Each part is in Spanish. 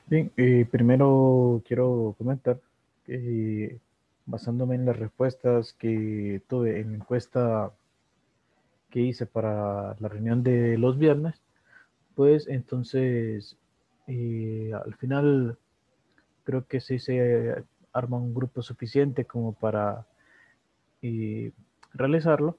Bien, primero quiero comentar que basándome en las respuestas que tuve en la encuesta que hice para la reunión de los viernes, pues entonces al final creo que sí se arma un grupo suficiente como para eh, realizarlo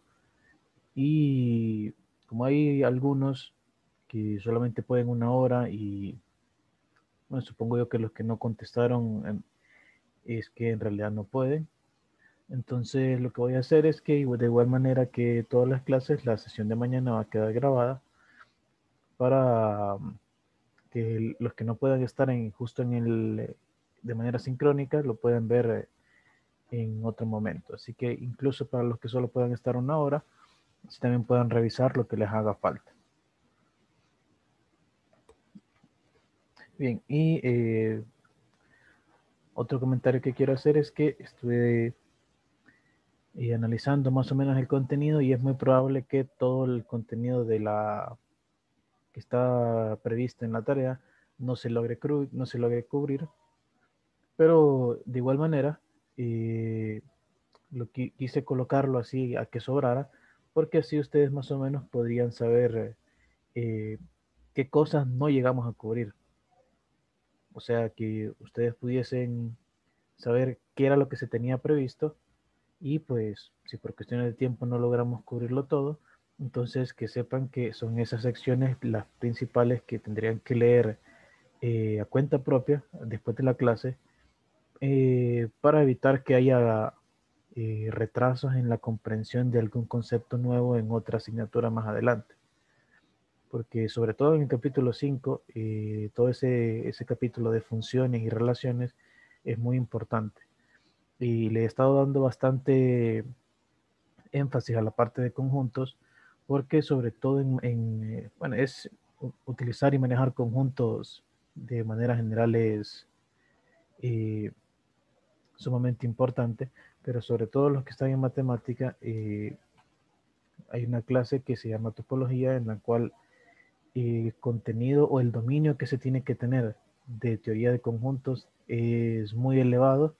y como hay algunos que solamente pueden una hora y bueno, supongo yo que los que no contestaron es que en realidad no pueden. Entonces lo que voy a hacer es que de igual manera que todas las clases, la sesión de mañana va a quedar grabada para que los que no puedan estar justo de manera sincrónica lo puedan ver en otro momento. Así que incluso para los que solo puedan estar una hora, si también puedan revisar lo que les haga falta. Bien, y otro comentario que quiero hacer es que estuve analizando más o menos el contenido y es muy probable que todo el contenido de la que está previsto en la tarea no se logre cubrir, pero de igual manera eh, quise colocarlo así a que sobrara, porque así ustedes más o menos podrían saber eh, qué cosas no llegamos a cubrir. O sea, que ustedes pudiesen saber qué era lo que se tenía previsto y pues si por cuestiones de tiempo no logramos cubrirlo todo, entonces que sepan que son esas secciones las principales que tendrían que leer a cuenta propia después de la clase para evitar que haya retrasos en la comprensión de algún concepto nuevo en otra asignatura más adelante. Porque sobre todo en el capítulo 5 todo ese capítulo de funciones y relaciones es muy importante. Y le he estado dando bastante énfasis a la parte de conjuntos, porque sobre todo bueno, es utilizar y manejar conjuntos de manera general es eh, sumamente importante, pero sobre todo los que están en matemática, hay una clase que se llama topología en la cual el contenido o el dominio que se tiene que tener de teoría de conjuntos es muy elevado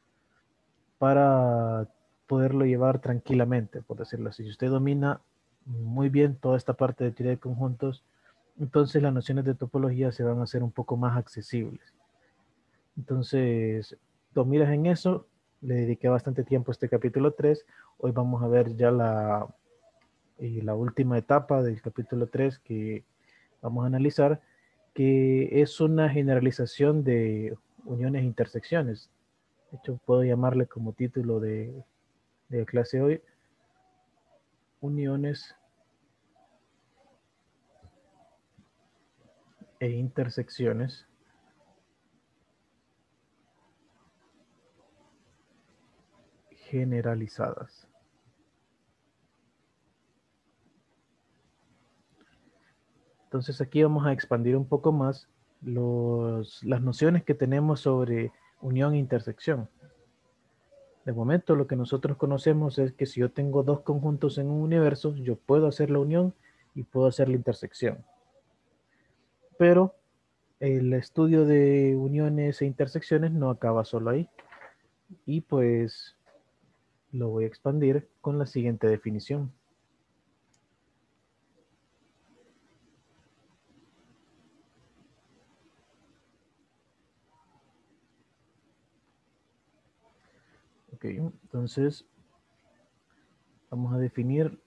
para poderlo llevar tranquilamente, por decirlo así. Si usted domina muy bien toda esta parte de teoría de conjuntos, entonces las nociones de topología se van a hacer un poco más accesibles. Entonces, dos miras en eso, le dediqué bastante tiempo a este capítulo 3. Hoy vamos a ver ya la última etapa del capítulo 3 que vamos a analizar, que es una generalización de uniones e intersecciones. De hecho, puedo llamarle como título de clase hoy, uniones e intersecciones generalizadas. Entonces aquí vamos a expandir un poco más las nociones que tenemos sobre unión e intersección. De momento lo que nosotros conocemos es que si yo tengo dos conjuntos en un universo, yo puedo hacer la unión y puedo hacer la intersección. Pero el estudio de uniones e intersecciones no acaba solo ahí. Y pues lo voy a expandir con la siguiente definición. Ok, entonces vamos a definir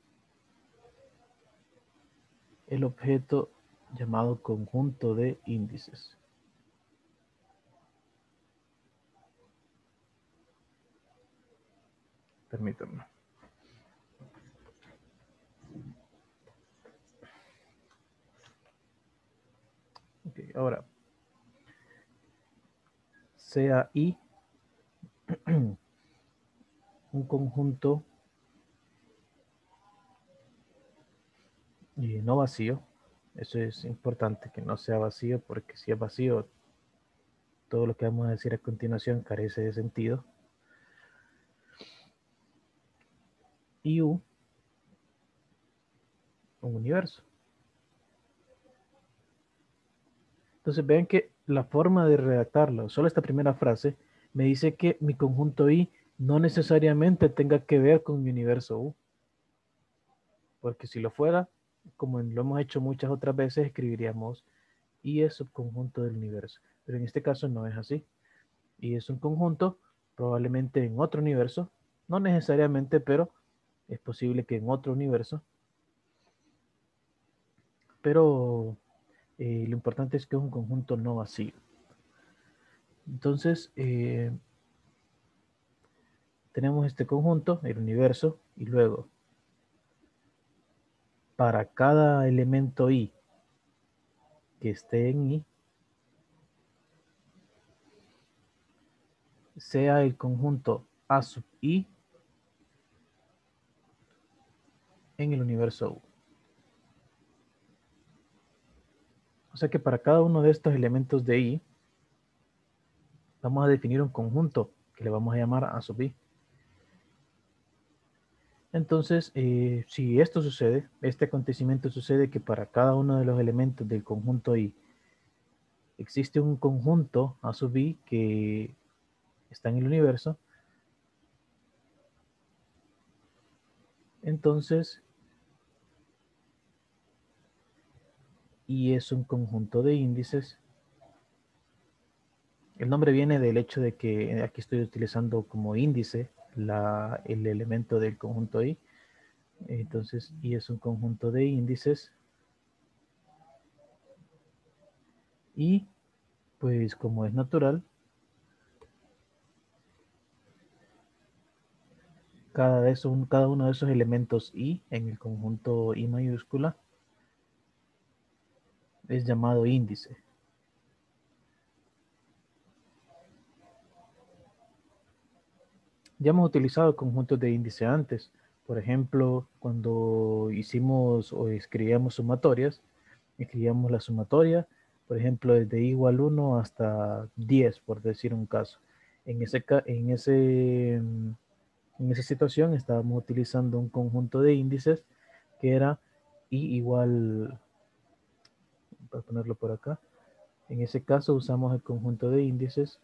el objeto llamado conjunto de índices. Permítanme. Okay, ahora, sea I un conjunto no vacío. Eso es importante, que no sea vacío, porque si es vacío, todo lo que vamos a decir a continuación carece de sentido. Y U, un universo. Entonces vean que la forma de redactarlo, solo esta primera frase, me dice que mi conjunto I no necesariamente tenga que ver con mi universo U. Porque si lo fuera, como lo hemos hecho muchas otras veces, escribiríamos I es subconjunto del universo. Pero en este caso no es así. I es un conjunto, probablemente en otro universo, no necesariamente, pero es posible que en otro universo. Pero lo importante es que es un conjunto no vacío. Entonces, tenemos este conjunto, el universo, y luego, para cada elemento I que esté en I, sea el conjunto A sub I en el universo U. O sea que para cada uno de estos elementos de I, vamos a definir un conjunto que le vamos a llamar A sub I. Entonces, si esto sucede, este acontecimiento sucede que para cada uno de los elementos del conjunto I existe un conjunto A sub I que está en el universo, entonces I es un conjunto de índices. El nombre viene del hecho de que aquí estoy utilizando como índice el elemento del conjunto I. Entonces, I es un conjunto de índices. Y, pues, como es natural, cada uno de esos elementos I en el conjunto I mayúscula es llamado índice. Ya hemos utilizado conjuntos de índice antes. Por ejemplo, cuando hicimos o escribíamos sumatorias, escribíamos la sumatoria, por ejemplo, desde igual 1 hasta 10, por decir un caso. En esa situación estábamos utilizando un conjunto de índices que era I igual, para ponerlo por acá, en ese caso usamos el conjunto de índices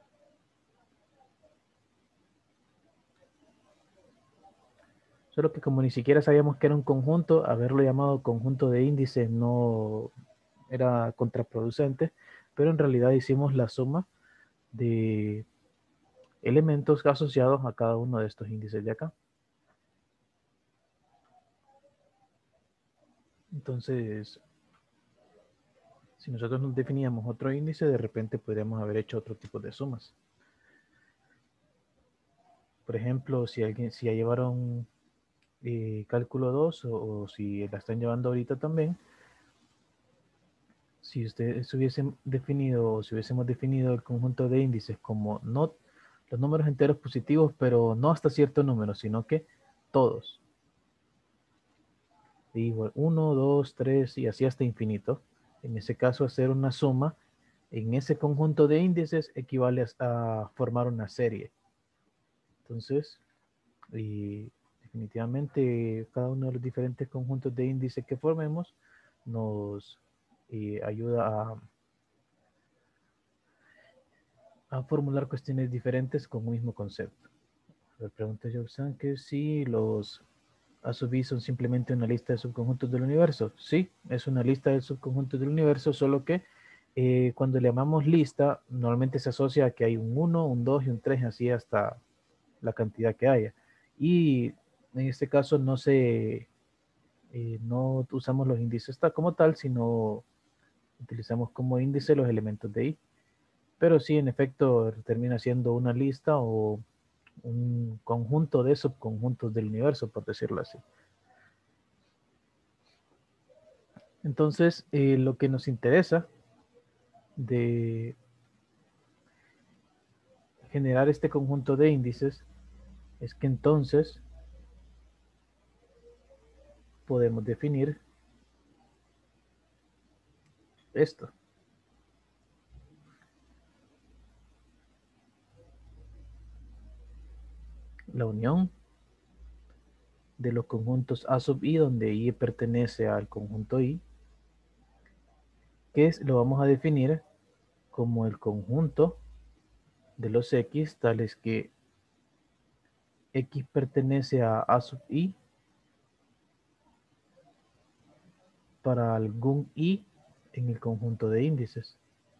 solo que como ni siquiera sabíamos que era un conjunto, haberlo llamado conjunto de índices no era contraproducente, pero en realidad hicimos la suma de elementos asociados a cada uno de estos índices de acá. Entonces, si nosotros nos definíamos otro índice, de repente podríamos haber hecho otro tipo de sumas. Por ejemplo, si ya llevaron cálculo 2 o si la están llevando ahorita también, si ustedes hubiesen definido o si hubiésemos definido el conjunto de índices como no los números enteros positivos, pero no hasta cierto número, sino que todos. Igual 1, 2, 3 y así hasta infinito. En ese caso, hacer una suma en ese conjunto de índices equivale a formar una serie. Entonces, y definitivamente cada uno de los diferentes conjuntos de índices que formemos nos ayuda a formular cuestiones diferentes con un mismo concepto. Me pregunta Joxan que si los A sub I son simplemente una lista de subconjuntos del universo. Sí, es una lista de subconjuntos del universo, solo que cuando le llamamos lista, normalmente se asocia a que hay un 1, un 2 y un 3, así hasta la cantidad que haya. Y en este caso no usamos los índices como tal, sino utilizamos como índice los elementos de I. Pero sí, en efecto, termina siendo una lista o un conjunto de subconjuntos del universo, por decirlo así. Entonces, lo que nos interesa de generar este conjunto de índices es que entonces podemos definir esto. La unión de los conjuntos A sub I, donde I pertenece al conjunto I, que lo vamos a definir como el conjunto de los X, tales que X pertenece a sub I para algún I en el conjunto de índices.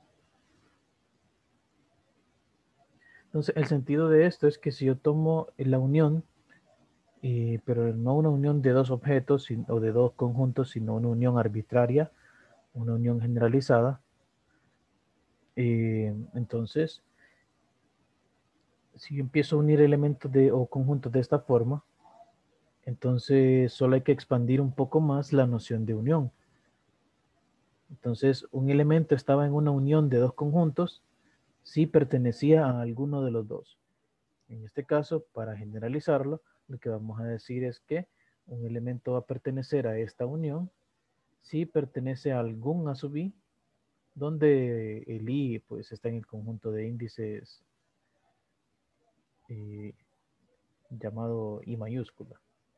Entonces, el sentido de esto es que si yo tomo la unión, pero no una unión de dos objetos o de dos conjuntos, sino una unión arbitraria, una unión generalizada, entonces, si yo empiezo a unir elementos o conjuntos de esta forma, entonces solo hay que expandir un poco más la noción de unión. Entonces, un elemento estaba en una unión de dos conjuntos si pertenecía a alguno de los dos. En este caso, para generalizarlo, lo que vamos a decir es que un elemento va a pertenecer a esta unión si pertenece a algún A sub i, donde el i pues está en el conjunto de índices eh, llamado i mayúscula.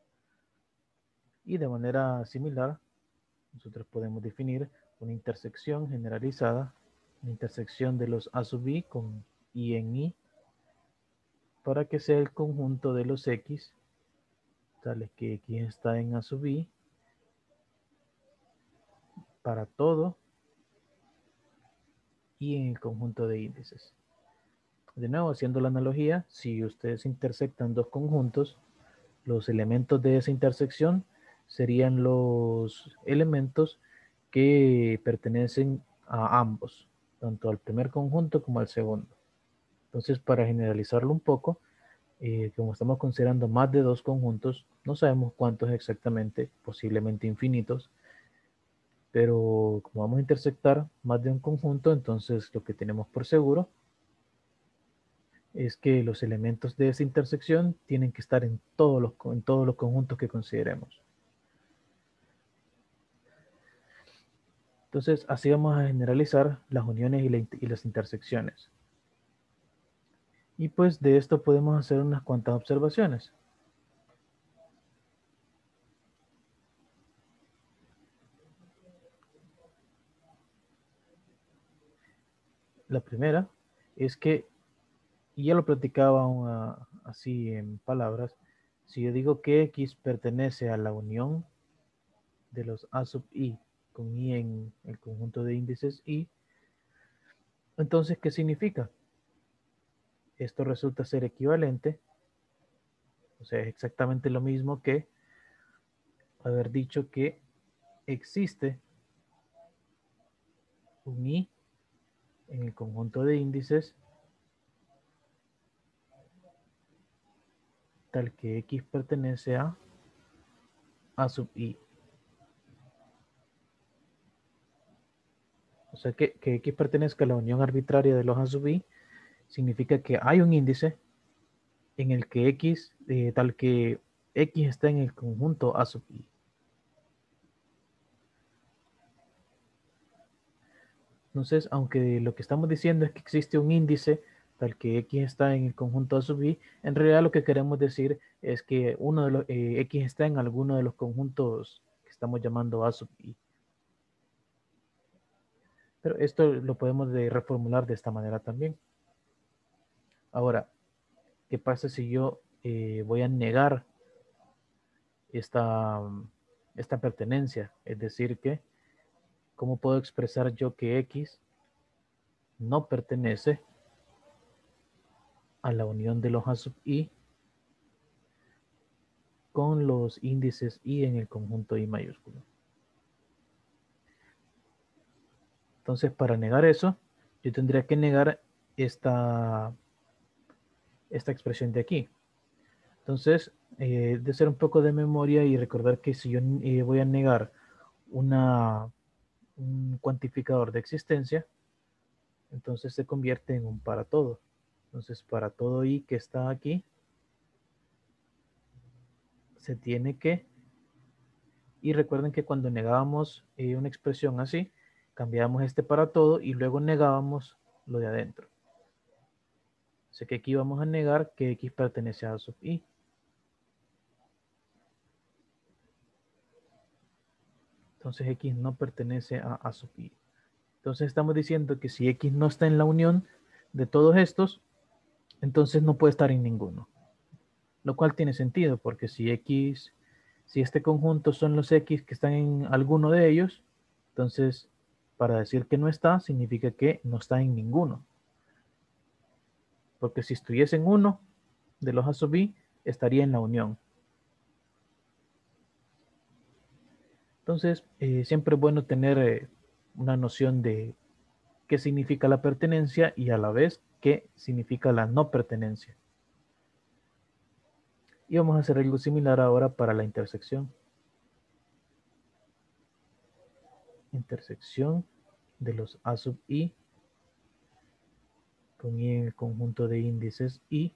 Y de manera similar, nosotros podemos definir una intersección generalizada, una intersección de los A sub i con i en i, para que sea el conjunto de los X, tales que X está en A sub i, para todo y en el conjunto de índices. De nuevo, haciendo la analogía, si ustedes intersectan dos conjuntos, los elementos de esa intersección serían los elementos que pertenecen a ambos, tanto al primer conjunto como al segundo. Entonces, para generalizarlo un poco, como estamos considerando más de dos conjuntos, no sabemos cuántos exactamente, posiblemente infinitos, pero como vamos a intersectar más de un conjunto, entonces lo que tenemos por seguro es que los elementos de esa intersección tienen que estar en todos los conjuntos que consideremos. Entonces, así vamos a generalizar las uniones y las intersecciones. Y pues de esto podemos hacer unas cuantas observaciones. La primera es que, y ya lo platicaba así en palabras, si yo digo que X pertenece a la unión de los A sub I con I en el conjunto de índices I, entonces, ¿qué significa? Esto resulta ser equivalente, o sea, es exactamente lo mismo que haber dicho que existe un I en el conjunto de índices tal que X pertenece a sub I. O sea, que X pertenezca a la unión arbitraria de los A sub I significa que hay un índice en el que X, tal que X está en el conjunto A sub I. Entonces, aunque lo que estamos diciendo es que existe un índice tal que X está en el conjunto A sub I, en realidad lo que queremos decir es que X está en alguno de los conjuntos que estamos llamando A sub I. Pero esto lo podemos reformular de esta manera también. Ahora, ¿qué pasa si yo voy a negar esta, esta pertenencia? Es decir, que ¿cómo puedo expresar yo que X no pertenece a la unión de los A sub I con los índices I en el conjunto I mayúsculo? Entonces, para negar eso, yo tendría que negar esta expresión de aquí. Entonces, de hacer un poco de memoria y recordar que si yo voy a negar un cuantificador de existencia, entonces se convierte en un para todo. Entonces, para todo i que está aquí, se tiene que, y recuerden que cuando negábamos una expresión así, cambiábamos este para todo y luego negábamos lo de adentro. O sea que aquí vamos a negar que x pertenece a A sub i. Entonces x no pertenece a A sub i. Entonces estamos diciendo que si X no está en la unión de todos estos, entonces no puede estar en ninguno. Lo cual tiene sentido, porque si este conjunto son los X que están en alguno de ellos, entonces para decir que no está, significa que no está en ninguno. Porque si estuviese en uno de los A sub i, estaría en la unión. Entonces, siempre es bueno tener una noción de qué significa la pertenencia y a la vez qué significa la no pertenencia. Y vamos a hacer algo similar ahora para la intersección. Intersección de los A sub i con i en el conjunto de índices i.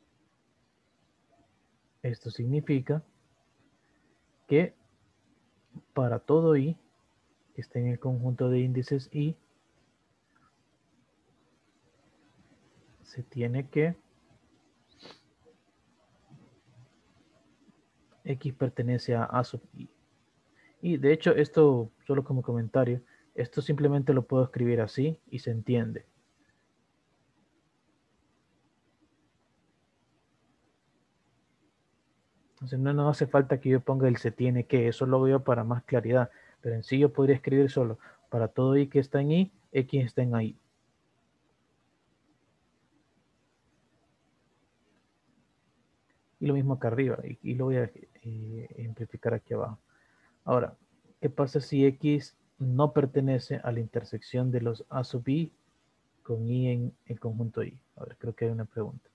Esto significa que para todo i que esté en el conjunto de índices i, se tiene que X pertenece a A sub i. Y de hecho esto, solo como comentario, esto simplemente lo puedo escribir así y se entiende. Entonces no hace falta que yo ponga el se tiene que, eso lo veo para más claridad. Pero en sí yo podría escribir solo, para todo i que está en i, X está en i. Y lo mismo acá arriba, y lo voy a ejemplificar aquí abajo. Ahora, ¿qué pasa si X no pertenece a la intersección de los A sub i con i en el conjunto i? A ver, creo que hay una pregunta.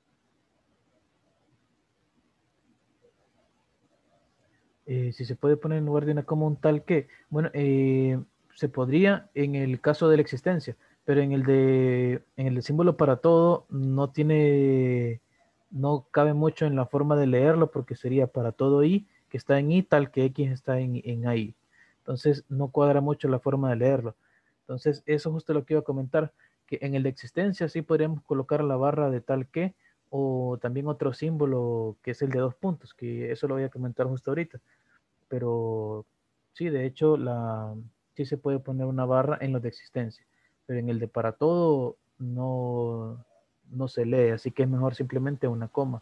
Si se puede poner en lugar de una coma un tal que, bueno, se podría en el caso de la existencia, pero en el de símbolo para todo no cabe mucho en la forma de leerlo porque sería para todo i que está en i tal que x está en i. Entonces no cuadra mucho la forma de leerlo. Entonces eso justo lo que iba a comentar, que en el de existencia sí podríamos colocar la barra de tal que o también otro símbolo que es el de dos puntos, que eso lo voy a comentar justo ahorita. Pero sí, de hecho, sí se puede poner una barra en los de existencia, pero en el de para todo no se lee, así que es mejor simplemente una coma.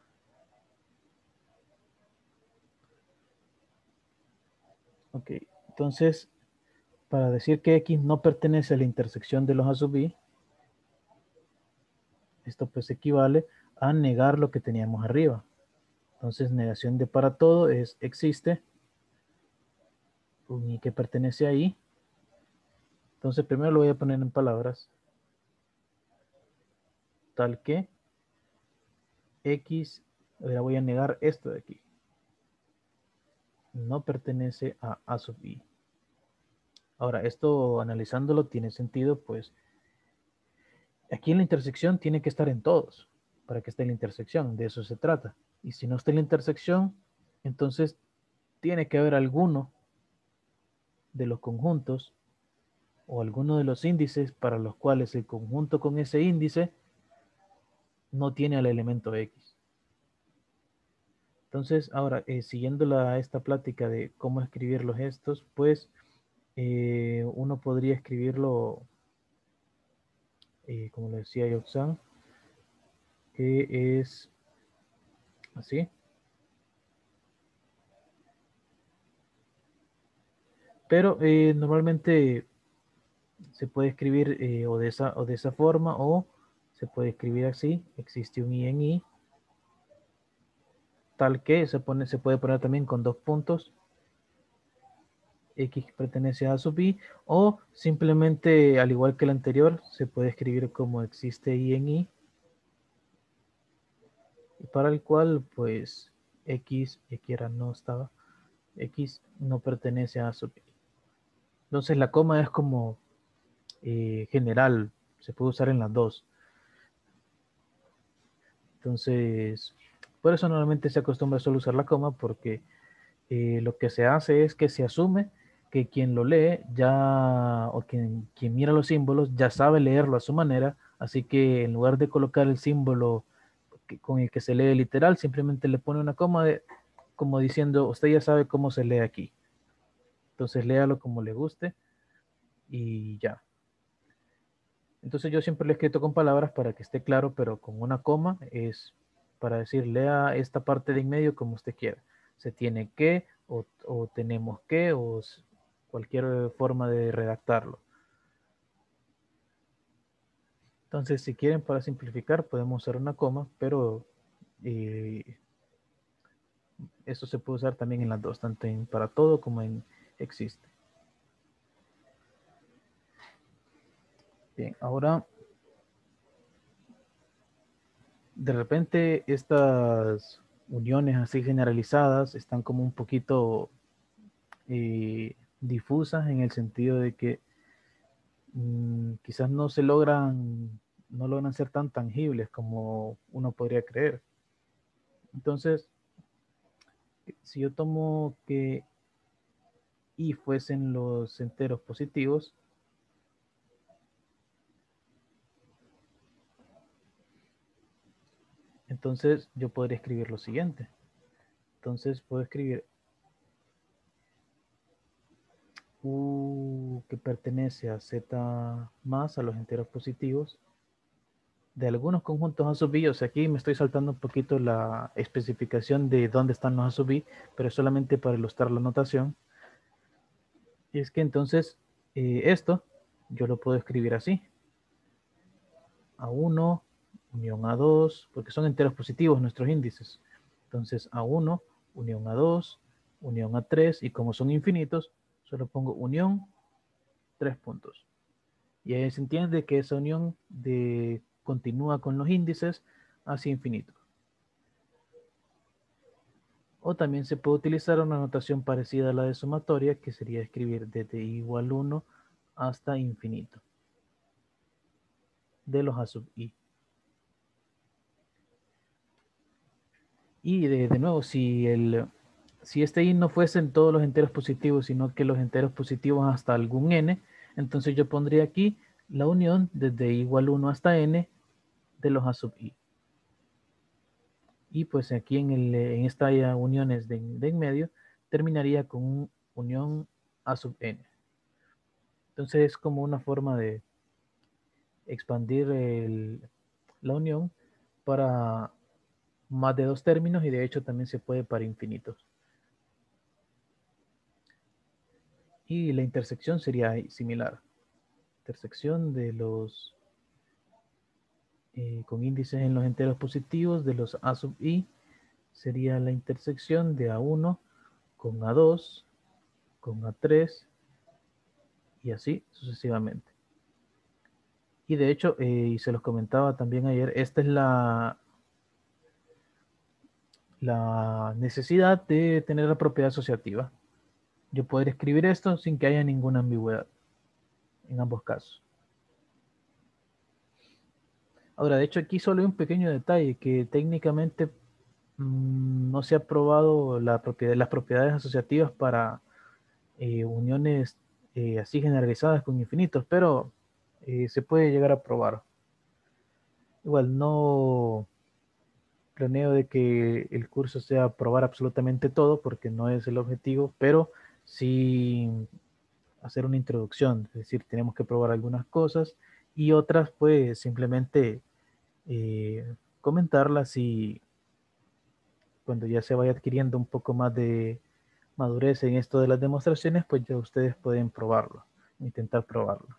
Ok, entonces, para decir que X no pertenece a la intersección de los A sub i, esto pues equivale a negar lo que teníamos arriba. Entonces, negación de para todo es existe, un i que pertenece a i. Entonces, primero lo voy a poner en palabras, tal que X, ahora voy a negar esto de aquí, no pertenece a A sub i. Ahora, esto analizándolo tiene sentido, pues aquí en la intersección tiene que estar en todos, para que esté en la intersección, de eso se trata. Y si no está en la intersección, entonces tiene que haber alguno de los conjuntos o alguno de los índices para los cuales el conjunto con ese índice no tiene al elemento X. Entonces, ahora, siguiendo esta plática de cómo escribir los gestos, pues uno podría escribirlo, como le decía Yoxan, que es así. Pero normalmente se puede escribir o de esa forma o se puede escribir así. Existe un i en i, tal que se puede poner también con dos puntos. X pertenece a sub i, o simplemente, al igual que el anterior, se puede escribir como existe i en i, para el cual, pues, X, y aquí era no estaba, X no pertenece a sub i. Entonces la coma es como general, se puede usar en las dos. Entonces, por eso normalmente se acostumbra solo usar la coma, porque lo que se hace es que se asume que quien lo lee ya, o quien mira los símbolos, ya sabe leerlo a su manera, así que en lugar de colocar el símbolo con el que se lee literal, simplemente le pone una coma como diciendo, usted ya sabe cómo se lee aquí. Entonces léalo como le guste. y ya. Entonces yo siempre lo he escrito con palabras para que esté claro, pero con una coma es para decir, lea esta parte de en medio como usted quiera. Se tiene que, o tenemos que, cualquier forma de redactarlo. Entonces, si quieren, para simplificar, podemos usar una coma, pero eso se puede usar también en las dos, tanto en para todo como en existe. Bien, ahora de repente estas uniones así generalizadas están como un poquito difusas en el sentido de que quizás no logran ser tan tangibles como uno podría creer. Entonces, si yo tomo que y fuesen los enteros positivos, entonces yo podría escribir lo siguiente. Entonces puedo escribir U que pertenece a Z más a los enteros positivos de algunos conjuntos A sub i. O sea, aquí me estoy saltando un poquito la especificación de dónde están los A sub i, pero es solamente para ilustrar la notación. Y es que entonces esto yo lo puedo escribir así. A1 unión A2, porque son enteros positivos nuestros índices. Entonces A1 unión A2 unión A3, y como son infinitos, solo pongo unión 3 puntos. Y ahí se entiende que esa unión continúa con los índices hacia infinito. O también se puede utilizar una notación parecida a la de sumatoria, que sería escribir desde i igual 1 hasta infinito de los A sub i. Y de nuevo, si este i no fuesen todos los enteros positivos, sino que los enteros positivos hasta algún n, entonces yo pondría aquí la unión desde i igual 1 hasta n de los A sub i. Y pues aquí en esta uniones de en medio, terminaría con unión A sub n. Entonces es como una forma de expandir la unión para más de dos términos, y de hecho también se puede para infinitos. Y la intersección sería similar. Intersección de los con índices en los enteros positivos de los A sub i sería la intersección de A1 con A2 con A3 y así sucesivamente. Y de hecho, y se los comentaba también ayer, esta es la necesidad de tener la propiedad asociativa. Yo poder escribir esto sin que haya ninguna ambigüedad en ambos casos. Ahora, de hecho, aquí solo hay un pequeño detalle que técnicamente no se ha probado las propiedades asociativas para uniones así generalizadas con infinitos, pero se puede llegar a probar. Igual no planeo de que el curso sea probar absolutamente todo, porque no es el objetivo, pero sí hacer una introducción, es decir, tenemos que probar algunas cosas y otras pues simplemente comentarlas, y cuando ya se vaya adquiriendo un poco más de madurez en esto de las demostraciones, pues ya ustedes pueden probarlo, intentar probarlo.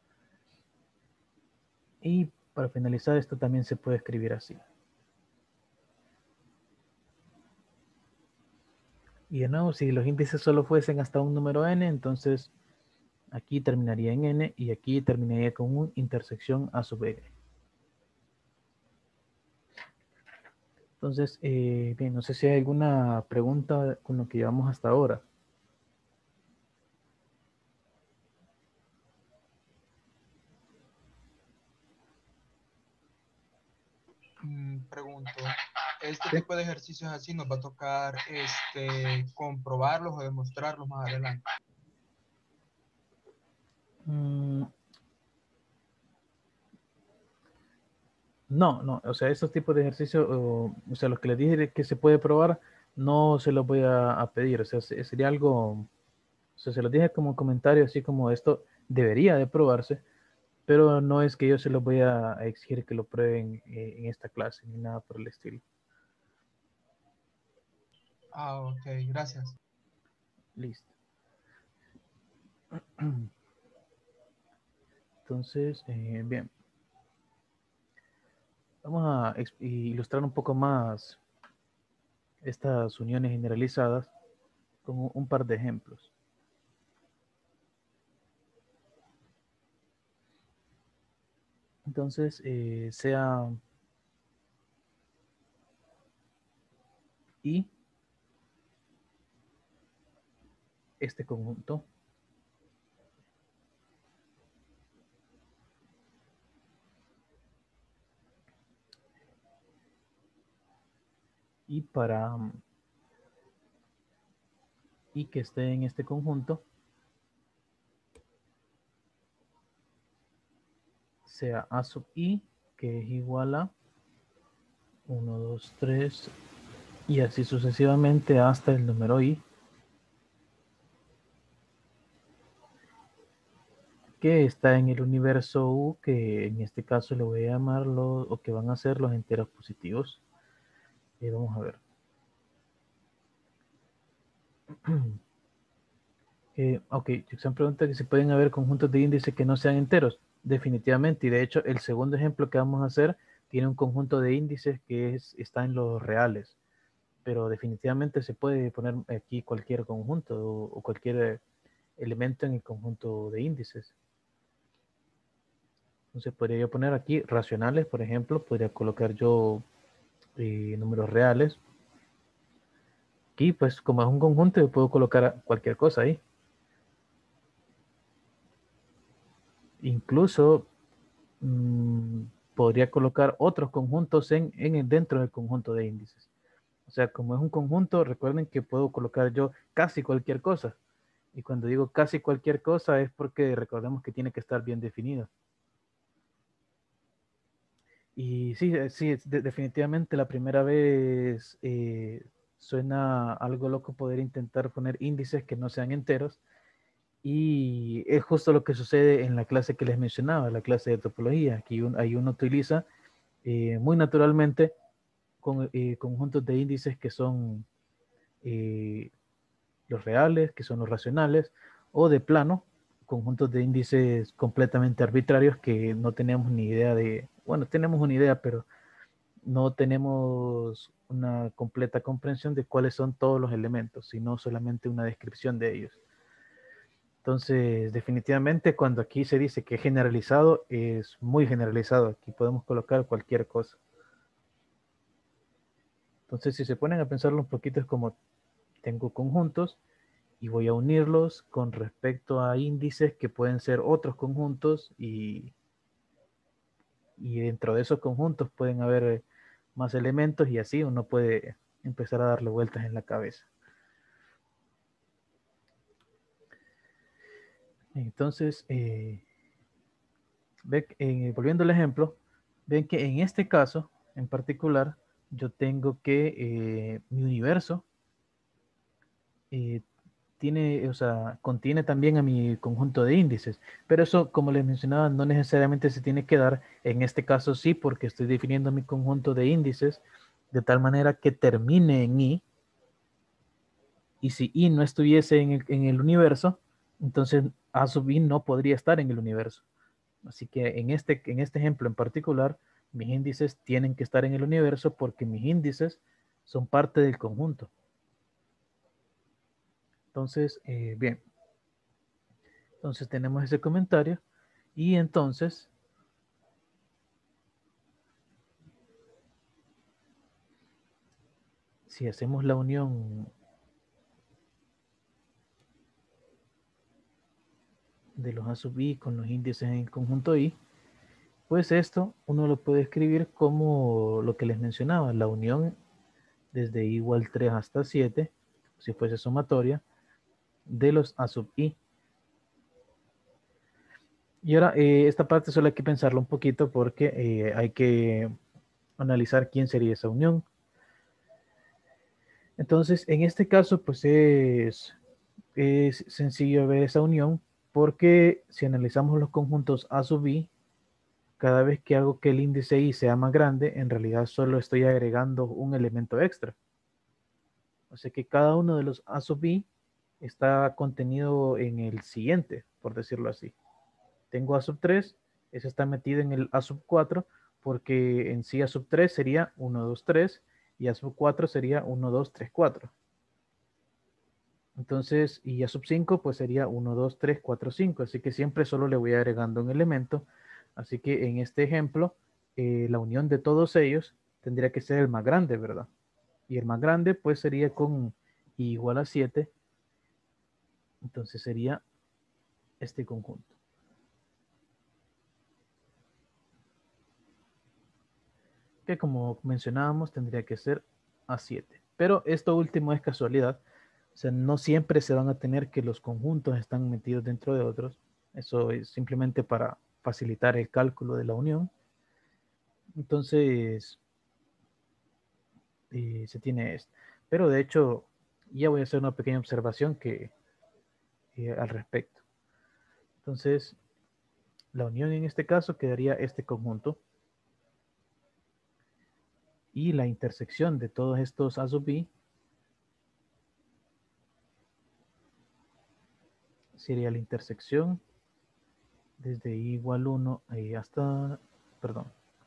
Y para finalizar, esto también se puede escribir así. Y de nuevo, si los índices solo fuesen hasta un número n, entonces aquí terminaría en n y aquí terminaría con una intersección a sub n. Entonces, bien, no sé si hay alguna pregunta con lo que llevamos hasta ahora. Pregunto, ¿este ¿Sí? tipo de ejercicios así nos va a tocar comprobarlos o demostrarlos más adelante? Mm, no, o sea, esos tipos de ejercicios, o sea, los que les dije que se puede probar, no se los voy a pedir, o sea, sería algo, o sea, se los dije como comentario, así como esto debería de probarse, pero no es que yo se los voy a exigir que lo prueben en esta clase ni nada por el estilo. Ah, ok, gracias. Listo. Entonces, bien, vamos a ilustrar un poco más estas uniones generalizadas con un par de ejemplos. Entonces, sea I este conjunto y para I que esté en este conjunto sea A sub I, que es igual a 1, 2, 3 y así sucesivamente hasta el número I, que está en el universo U, que en este caso le voy a llamar o que van a ser los enteros positivos. Y vamos a ver. Ok, Jackson pregunta que si pueden haber conjuntos de índices que no sean enteros. Definitivamente, y de hecho el segundo ejemplo que vamos a hacer tiene un conjunto de índices que está en los reales, pero definitivamente se puede poner aquí cualquier conjunto o cualquier elemento en el conjunto de índices. Entonces podría yo poner aquí racionales, por ejemplo, podría colocar yo números reales. Aquí, pues como es un conjunto, yo puedo colocar cualquier cosa ahí. Incluso podría colocar otros conjuntos dentro del conjunto de índices. O sea, como es un conjunto, recuerden que puedo colocar yo casi cualquier cosa. Y cuando digo casi cualquier cosa es porque recordemos que tiene que estar bien definido. Y sí, sí, definitivamente la primera vez suena algo loco poder intentar poner índices que no sean enteros. Y es justo lo que sucede en la clase que les mencionaba, la clase de topología. Aquí ahí uno utiliza muy naturalmente conjuntos de índices que son eh, los reales, que son los racionales, o de plano, conjuntos de índices completamente arbitrarios que no tenemos ni idea de, bueno, tenemos una idea, pero no tenemos una completa comprensión de cuáles son todos los elementos, sino solamente una descripción de ellos. Entonces, definitivamente, cuando aquí se dice que es generalizado, es muy generalizado. Aquí podemos colocar cualquier cosa. Entonces, si se ponen a pensarlo un poquito, es como tengo conjuntos y voy a unirlos con respecto a índices que pueden ser otros conjuntos y dentro de esos conjuntos pueden haber más elementos y así uno puede empezar a darle vueltas en la cabeza. Entonces, volviendo al ejemplo, ven que en este caso en particular yo tengo que mi universo eh, o sea, contiene también a mi conjunto de índices, pero eso, como les mencionaba, no necesariamente se tiene que dar. En este caso sí, porque estoy definiendo mi conjunto de índices de tal manera que termine en I, y si I no estuviese en el universo, entonces A sub I no podría estar en el universo. Así que en este ejemplo en particular, mis índices tienen que estar en el universo porque mis índices son parte del conjunto. Entonces, bien, entonces tenemos ese comentario y entonces, si hacemos la unión de los A sub I con los índices en el conjunto I, pues esto uno lo puede escribir como lo que les mencionaba, la unión desde I igual 3 hasta 7, si fuese sumatoria, de los A sub I. Y ahora, esta parte solo hay que pensarlo un poquito porque hay que analizar quién sería esa unión. Entonces, en este caso, pues es sencillo ver esa unión Porque si analizamos los conjuntos A sub I, cada vez que hago que el índice I sea más grande, en realidad solo estoy agregando un elemento extra. O sea que cada uno de los A sub I está contenido en el siguiente, por decirlo así. Tengo A sub 3, ese está metido en el A sub 4, porque en sí A sub 3 sería 1, 2, 3, y A sub 4 sería 1, 2, 3, 4. Entonces, y A sub 5 pues sería 1, 2, 3, 4, 5. Así que siempre solo le voy agregando un elemento. Así que en este ejemplo, la unión de todos ellos tendría que ser el más grande, ¿verdad? Y el más grande pues sería con I igual a 7. Entonces sería este conjunto. Que como mencionábamos tendría que ser A7. Pero esto último es casualidad. O sea, no siempre se van a tener que los conjuntos están metidos dentro de otros. Eso es simplemente para facilitar el cálculo de la unión. Entonces, se tiene esto. Pero de hecho, ya voy a hacer una pequeña observación al respecto. Entonces, la unión en este caso quedaría este conjunto. Y la intersección de todos estos A sub I sería la intersección desde I igual 1 hasta, perdón,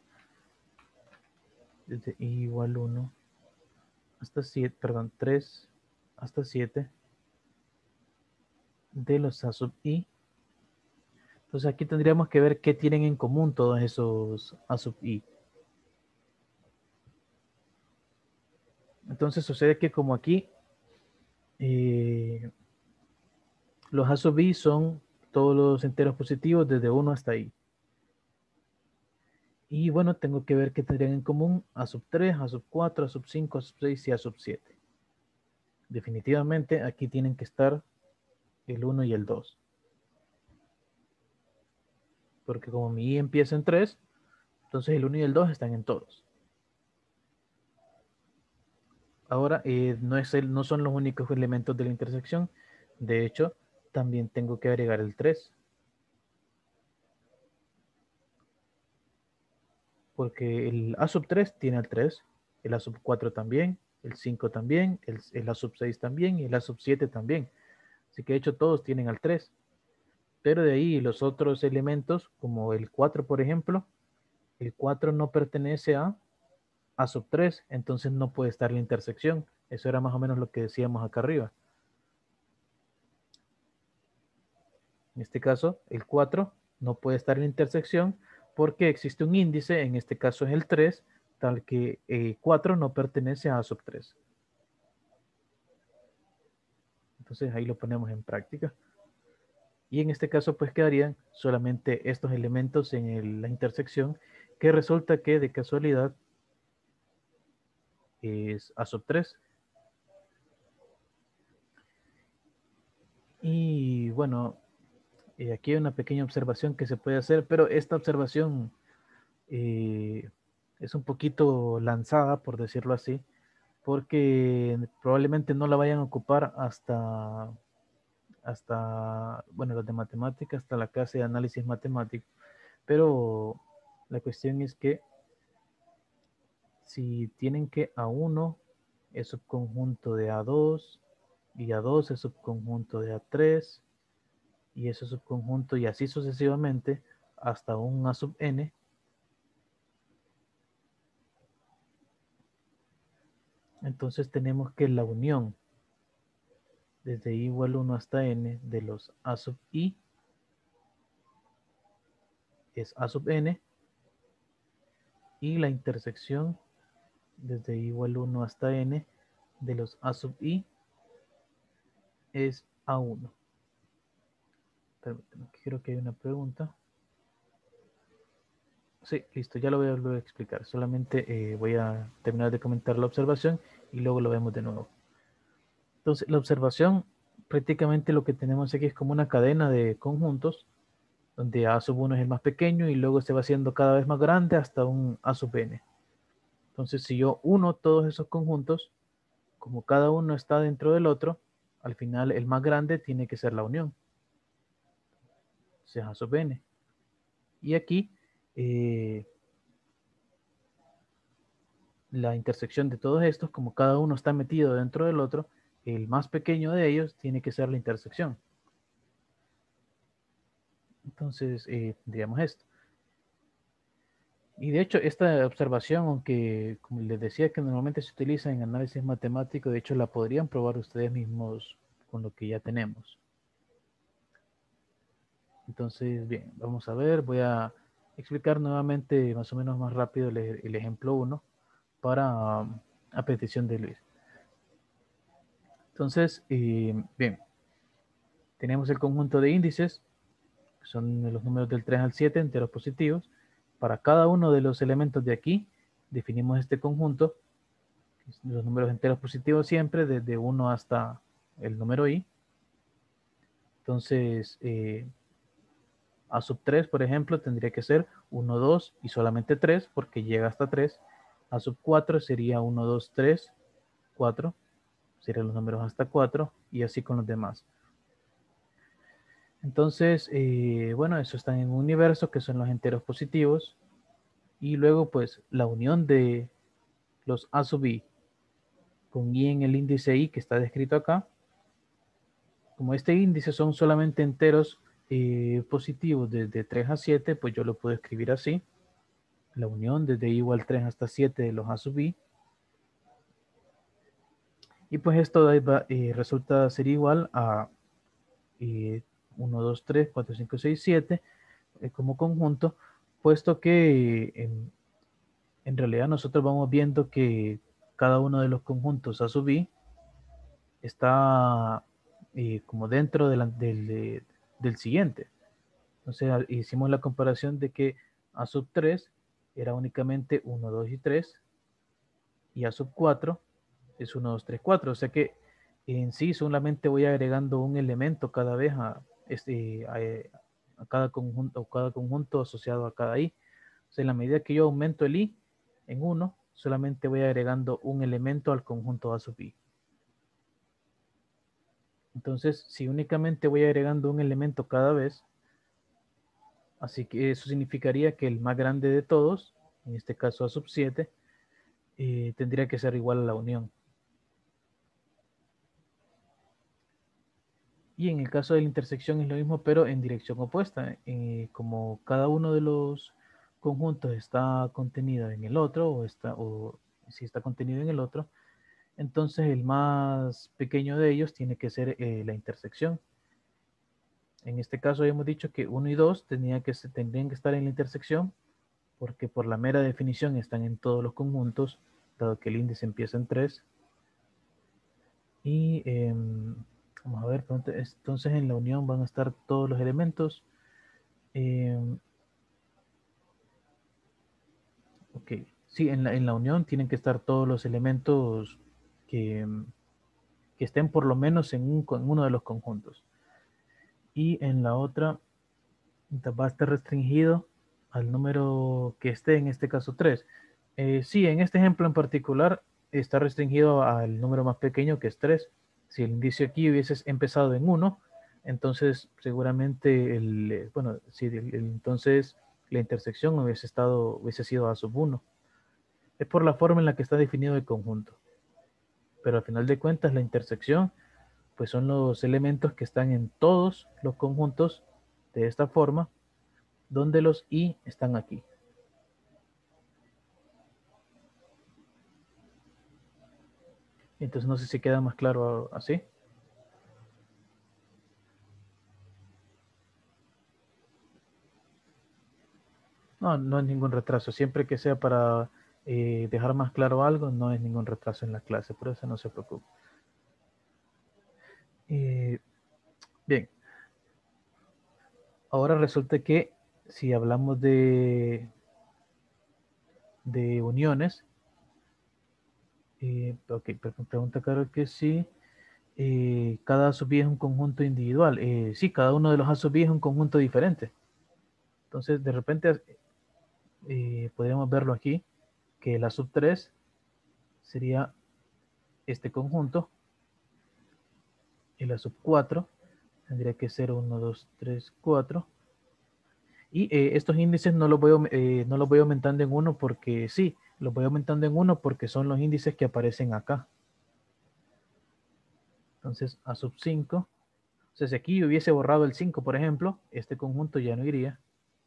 desde I igual 1 hasta 7, perdón, 3 hasta 7 de los A sub I. Entonces aquí tendríamos que ver qué tienen en común todos esos A sub I. Entonces sucede que como aquí los A sub I son todos los enteros positivos desde 1 hasta I. Y bueno, tengo que ver qué tendrían en común A sub 3, A sub 4, A sub 5, A sub 6 y A sub 7. Definitivamente aquí tienen que estar el 1 y el 2. Porque como mi I empieza en 3, entonces el 1 y el 2 están en todos. Ahora, no son los únicos elementos de la intersección. De hecho, también tengo que agregar el 3. Porque el A sub 3 tiene el 3, el A sub 4 también, el 5 también, el A sub 6 también y el A sub 7 también. Así que de hecho todos tienen al 3. Pero de ahí los otros elementos, como el 4 por ejemplo, el 4 no pertenece a sub 3, entonces no puede estar la intersección. Eso era más o menos lo que decíamos acá arriba. En este caso, el 4 no puede estar en la intersección porque existe un índice, en este caso es el 3, tal que 4 no pertenece a sub 3. Entonces ahí lo ponemos en práctica. Y en este caso pues quedarían solamente estos elementos en la intersección, que resulta que de casualidad es A sub 3. Y bueno, aquí hay una pequeña observación que se puede hacer, pero esta observación es un poquito lanzada, por decirlo así, porque probablemente no la vayan a ocupar bueno, los de matemáticas, hasta la clase de análisis matemático, pero la cuestión es que si tienen que A1 es subconjunto de A2 y A2 es subconjunto de A3 y ese subconjunto y así sucesivamente hasta un A sub n, entonces tenemos que la unión desde i igual 1 hasta n de los A sub i es A sub n y la intersección desde i igual 1 hasta n de los A sub i es A1. Permítanme, creo que hay una pregunta. Sí, listo, ya lo voy a explicar. Solamente voy a terminar de comentar la observación y luego lo vemos de nuevo. Entonces, la observación, prácticamente lo que tenemos aquí es como una cadena de conjuntos, donde A sub 1 es el más pequeño y luego se va haciendo cada vez más grande hasta un A sub n. Entonces, si yo uno todos esos conjuntos, como cada uno está dentro del otro, al final el más grande tiene que ser la unión. Entonces A sub n. Y aquí la intersección de todos estos, como cada uno está metido dentro del otro, el más pequeño de ellos tiene que ser la intersección. Entonces, digamos esto. Y de hecho, esta observación, aunque como les decía que normalmente se utiliza en análisis matemático, de hecho la podrían probar ustedes mismos con lo que ya tenemos. Entonces, bien, vamos a ver, voy a explicar nuevamente más o menos más rápido el ejemplo 1 para a petición de Luis. Entonces, bien, tenemos el conjunto de índices, que son los números del 3 al 7, enteros positivos. Para cada uno de los elementos de aquí, definimos este conjunto, los números enteros positivos siempre, desde 1 hasta el número i. Entonces, A sub 3, por ejemplo, tendría que ser 1, 2 y solamente 3, porque llega hasta 3. A sub 4 sería 1, 2, 3, 4. Serían los números hasta 4 y así con los demás. Entonces, bueno, eso está en un universo que son los enteros positivos. Y luego, pues, la unión de los A sub i con i en el índice i que está descrito acá. Como este índice son solamente enteros positivos desde 3 a 7, pues yo lo puedo escribir así. La unión desde i igual 3 hasta 7 de los A sub i. Y pues esto resulta ser igual a 1, 2, 3, 4, 5, 6, 7 como conjunto, puesto que en realidad nosotros vamos viendo que cada uno de los conjuntos A sub i está como dentro del siguiente. Entonces hicimos la comparación de que A sub 3 era únicamente 1, 2 y 3 y A sub 4 es 1, 2, 3, 4. O sea que en sí solamente voy agregando un elemento cada vez a cada conjunto asociado a cada i. O sea, en la medida que yo aumento el i en 1, solamente voy agregando un elemento al conjunto A sub i. Entonces, si únicamente voy agregando un elemento cada vez, así que eso significaría que el más grande de todos, en este caso A sub 7, tendría que ser igual a la unión. Y en el caso de la intersección es lo mismo, pero en dirección opuesta. Como cada uno de los conjuntos está contenido en el otro, o si está contenido en el otro, entonces el más pequeño de ellos tiene que ser la intersección. En este caso hemos dicho que 1 y 2 tendrían que estar en la intersección, porque por la mera definición están en todos los conjuntos, dado que el índice empieza en 3. Y vamos a ver, entonces en la unión van a estar todos los elementos. Ok, sí, en la unión tienen que estar todos los elementos que, que estén por lo menos en uno de los conjuntos. Y en la otra va a estar restringido al número que esté, en este caso 3. Sí, en este ejemplo en particular está restringido al número más pequeño que es 3. Si el indicio aquí hubiese empezado en 1, entonces seguramente bueno, sí, entonces la intersección hubiese sido A sub 1. Es por la forma en la que está definido el conjunto. Pero al final de cuentas la intersección pues son los elementos que están en todos los conjuntos de esta forma, donde los i están aquí. Entonces no sé si queda más claro así. No, no es ningún retraso. Siempre que sea para dejar más claro algo, no es ningún retraso en la clase, por eso no se preocupe. Bien, ahora resulta que si hablamos de uniones, ok, pregunta Carol que sí, cada sub es un conjunto individual. Sí, cada uno de los A sub es un conjunto diferente. Entonces, de repente, podríamos verlo aquí, que la sub 3 sería este conjunto, y la sub 4 tendría que ser 1, 2, 3, 4. Y estos índices no los voy aumentando en uno porque sí, los voy aumentando en uno porque son los índices que aparecen acá. Entonces, a sub 5. Entonces, si aquí yo hubiese borrado el 5, por ejemplo, este conjunto ya no iría.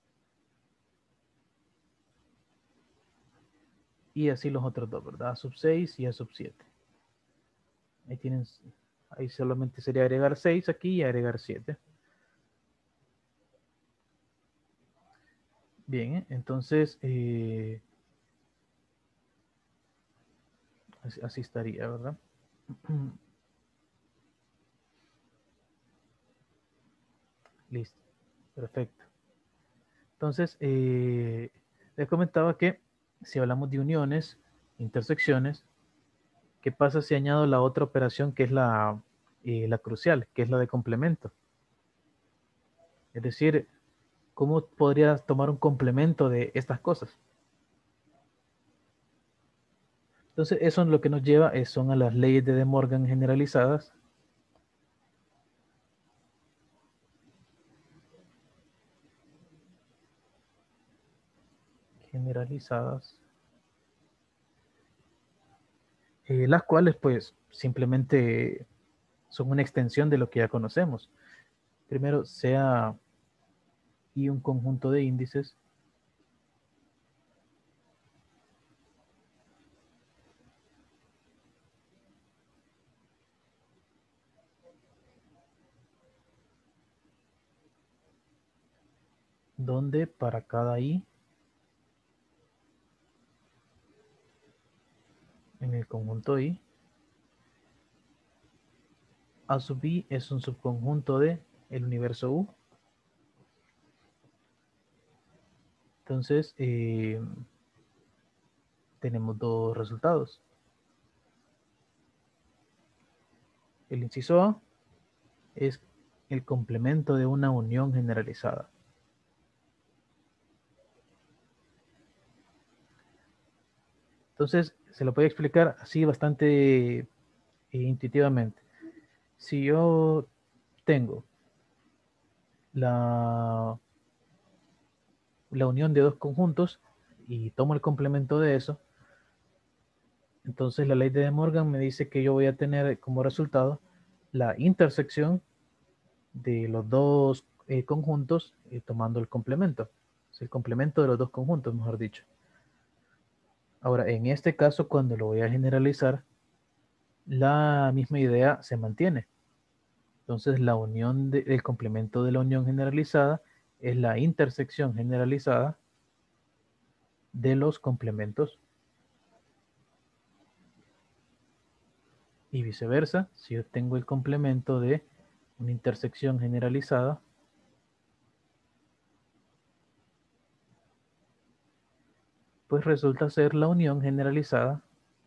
Y así los otros dos, ¿verdad? A sub 6 y a sub 7. Ahí tienen, ahí solamente sería agregar 6 aquí y agregar 7. Bien, entonces así estaría, ¿verdad? Listo, perfecto. Entonces, les comentaba que si hablamos de uniones, intersecciones, ¿qué pasa si añado la otra operación que es la crucial, que es la de complemento? Es decir, ¿cómo podrías tomar un complemento de estas cosas? Entonces, eso es lo que nos lleva son a las leyes de De Morgan generalizadas. Generalizadas. Las cuales, pues, simplemente son una extensión de lo que ya conocemos. Primero, sea y un conjunto de índices donde para cada i en el conjunto i, a sub i es un subconjunto de el universo u. Entonces, tenemos dos resultados. El inciso A es el complemento de una unión generalizada. Entonces, se lo voy a explicar así bastante intuitivamente. Si yo tengo la, la unión de dos conjuntos y tomo el complemento de eso, entonces la ley de De Morgan me dice que yo voy a tener como resultado la intersección de los dos conjuntos tomando el complemento. Es el complemento de los dos conjuntos, mejor dicho. Ahora, en este caso, cuando lo voy a generalizar, la misma idea se mantiene. Entonces, la unión el complemento de la unión generalizada es la intersección generalizada de los complementos. Y viceversa, si yo tengo el complemento de una intersección generalizada, pues resulta ser la unión generalizada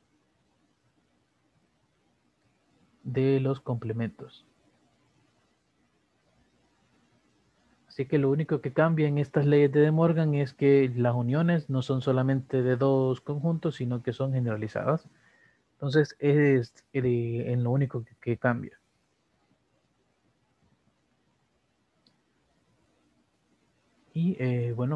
de los complementos. Así que lo único que cambia en estas leyes de De Morgan es que las uniones no son solamente de dos conjuntos, sino que son generalizadas. Entonces es en lo único que cambia. Y bueno,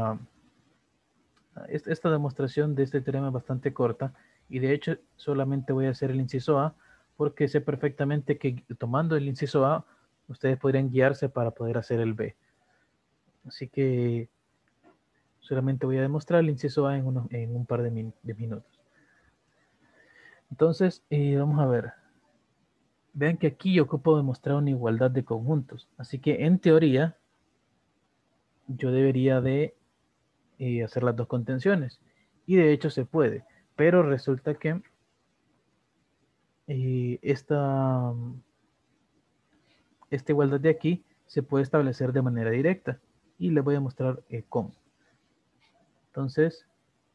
esta demostración de este teorema es bastante corta y de hecho solamente voy a hacer el inciso A porque sé perfectamente que tomando el inciso A ustedes podrían guiarse para poder hacer el B. Así que solamente voy a demostrar el inciso A en un par de minutos. Entonces, vamos a ver. Vean que aquí yo ocupo demostrar una igualdad de conjuntos. Así que en teoría yo debería de hacer las dos contenciones. Y de hecho se puede. Pero resulta que esta igualdad de aquí se puede establecer de manera directa. Y les voy a mostrar cómo. Entonces,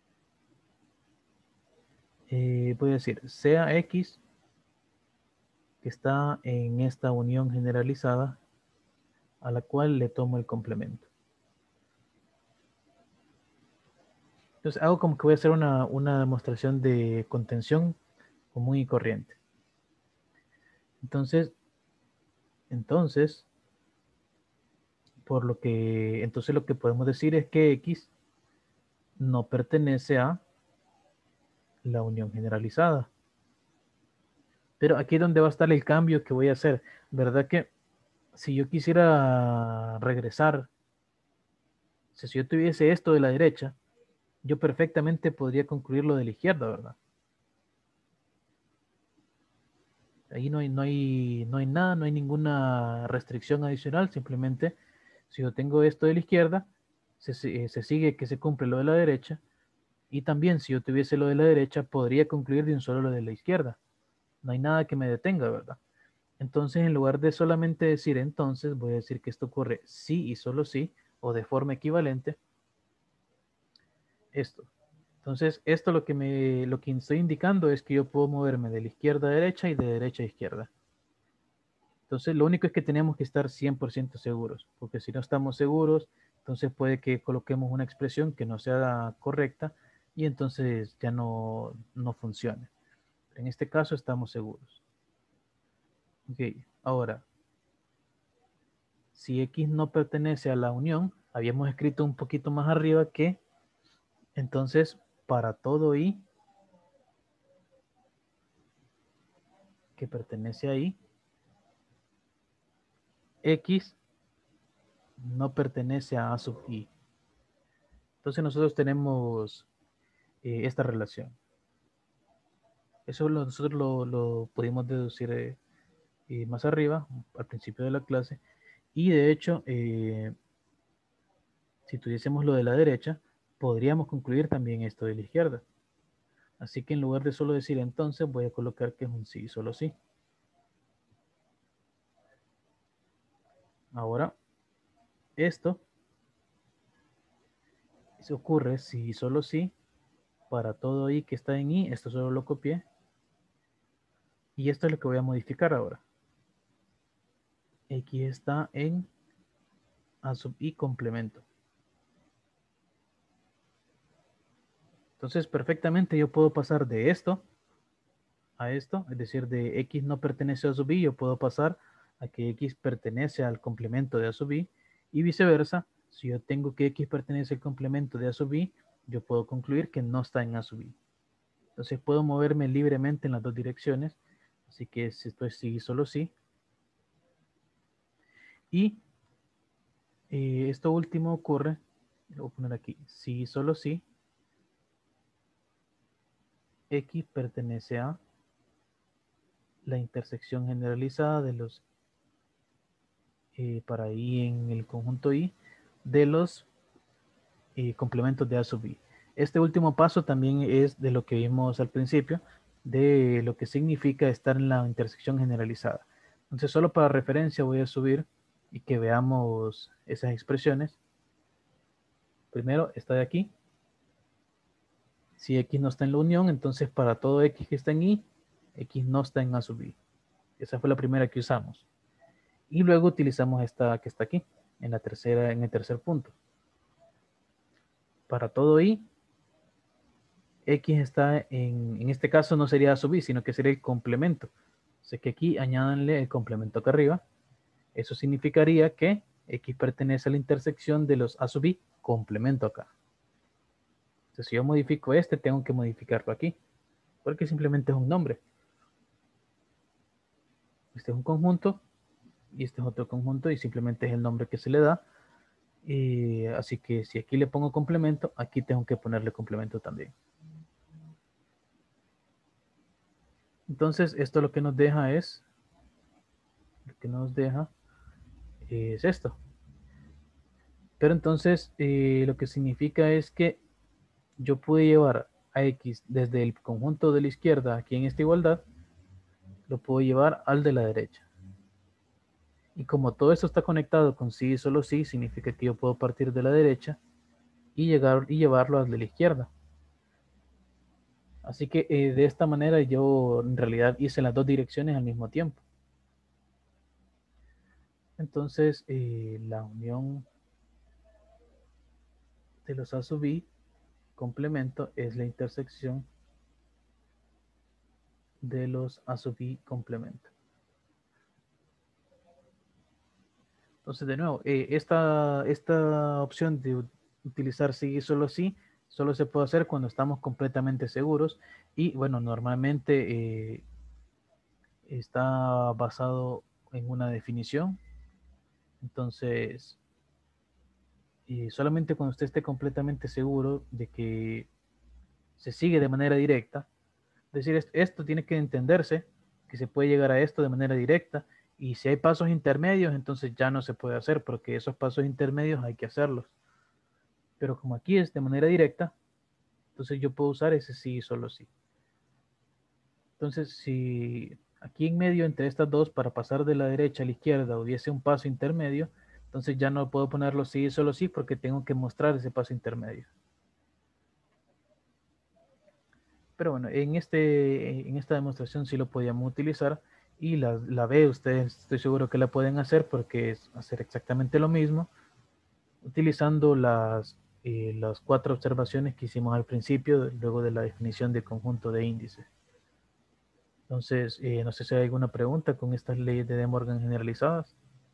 voy a decir, sea X que está en esta unión generalizada a la cual le tomo el complemento. Entonces hago como que voy a hacer una demostración de contención común y corriente. Entonces, Por lo que, entonces lo que podemos decir es que X no pertenece a la unión generalizada. Pero aquí es donde va a estar el cambio que voy a hacer. ¿Verdad que si yo quisiera regresar, si yo tuviese esto de la derecha, yo perfectamente podría concluir lo de la izquierda, ¿verdad? Ahí no hay nada, no hay ninguna restricción adicional, simplemente si yo tengo esto de la izquierda, se sigue que se cumple lo de la derecha, y también si yo tuviese lo de la derecha, podría concluir de un solo lo de la izquierda. No hay nada que me detenga, ¿verdad? Entonces, en lugar de solamente decir entonces, voy a decir que esto ocurre sí y solo sí, o de forma equivalente, esto. Entonces, esto lo que estoy indicando es que yo puedo moverme de la izquierda a derecha y de derecha a izquierda. Entonces, lo único es que tenemos que estar 100% seguros, porque si no estamos seguros, entonces puede que coloquemos una expresión que no sea correcta y entonces ya no funcione. En este caso estamos seguros. Ok, ahora, si X no pertenece a la unión, habíamos escrito un poquito más arriba que entonces para todo Y que pertenece a Y, X no pertenece a sub I. Entonces nosotros tenemos esta relación. Eso nosotros lo pudimos deducir más arriba, al principio de la clase. Y de hecho, si tuviésemos lo de la derecha, podríamos concluir también esto de la izquierda. Así que en lugar de solo decir entonces, voy a colocar que es un sí, solo sí. Ahora, esto se ocurre si solo sí, para todo i que está en i, esto solo lo copié. Y esto es lo que voy a modificar ahora. X está en a sub i complemento. Entonces, perfectamente yo puedo pasar de esto a esto, es decir, de X no pertenece a sub i, yo puedo pasar a que X pertenece al complemento de A sub i, y viceversa, si yo tengo que X pertenece al complemento de A sub i, yo puedo concluir que no está en A sub i. Entonces puedo moverme libremente en las dos direcciones, así que si esto es sí, solo sí. Y esto último ocurre, lo voy a poner aquí, sí, solo sí, X pertenece a la intersección generalizada de los para I en el conjunto I de los complementos de A sub I. Este último paso también es de lo que vimos al principio, de lo que significa estar en la intersección generalizada. Entonces, solo para referencia voy a subir y que veamos esas expresiones. Primero, esta de aquí. Si X no está en la unión, entonces para todo X que está en I, X no está en A sub I. Esa fue la primera que usamos. Y luego utilizamos esta que está aquí, en el tercer punto. Para todo I, X está en este caso no sería A sub I, sino que sería el complemento. Así que aquí añádanle el complemento acá arriba. Eso significaría que X pertenece a la intersección de los A sub I complemento acá. Entonces, si yo modifico este, tengo que modificarlo aquí, porque simplemente es un nombre. Este es un conjunto y este es otro conjunto y simplemente es el nombre que se le da. Así que si aquí le pongo complemento, aquí tengo que ponerle complemento también. Entonces, esto lo que nos deja es esto. Pero entonces, lo que significa es que yo pude llevar a X desde el conjunto de la izquierda, aquí en esta igualdad, lo puedo llevar al de la derecha. Y como todo esto está conectado con sí y solo sí, significa que yo puedo partir de la derecha y llevarlo al de la izquierda. Así que de esta manera yo en realidad hice las dos direcciones al mismo tiempo. Entonces, la unión de los A sub I complemento es la intersección de los A sub I complemento. Entonces, de nuevo, esta opción de utilizar sí y solo sí, solo se puede hacer cuando estamos completamente seguros y, bueno, normalmente está basado en una definición. Entonces, solamente cuando usted esté completamente seguro de que se sigue de manera directa, es decir, esto tiene que entenderse, que se puede llegar a esto de manera directa, y si hay pasos intermedios, entonces ya no se puede hacer, porque esos pasos intermedios hay que hacerlos. Pero como aquí es de manera directa, entonces yo puedo usar ese sí y solo sí. Entonces, si aquí en medio entre estas dos, para pasar de la derecha a la izquierda, hubiese un paso intermedio, entonces ya no puedo ponerlo sí y solo sí, porque tengo que mostrar ese paso intermedio. Pero bueno, en esta demostración sí lo podíamos utilizar y la B ustedes estoy seguro que la pueden hacer porque es hacer exactamente lo mismo utilizando las cuatro observaciones que hicimos al principio, luego de la definición de conjunto de índices. Entonces, no sé si hay alguna pregunta con estas leyes de De Morgan generalizadas.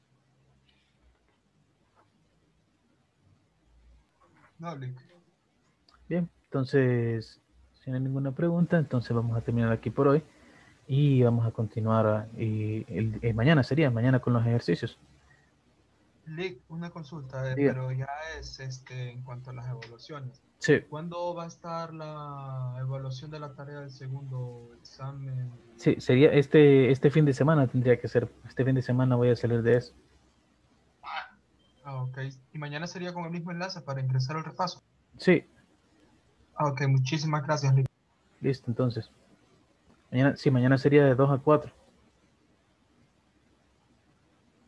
No, Lick. Bien, entonces, si no hay ninguna pregunta, entonces vamos a terminar aquí por hoy y vamos a continuar mañana, mañana con los ejercicios. Lick, una consulta, Diga. pero ya es en cuanto a las evaluaciones. Sí, ¿Cuándo va a estar la evaluación de la tarea del segundo examen? sí, sería este fin de semana tendría que ser. Este fin de semana voy a salir de eso. Ah, ok. Y mañana sería con el mismo enlace para ingresar al repaso. Sí, Ah, ok, muchísimas gracias, Lick. listo, entonces. Mañana, sí, mañana sería de 2 a 4.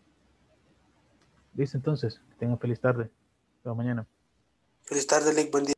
Listo, entonces. Que tenga feliz tarde. Hasta mañana. Feliz tarde, Lick. Buen día.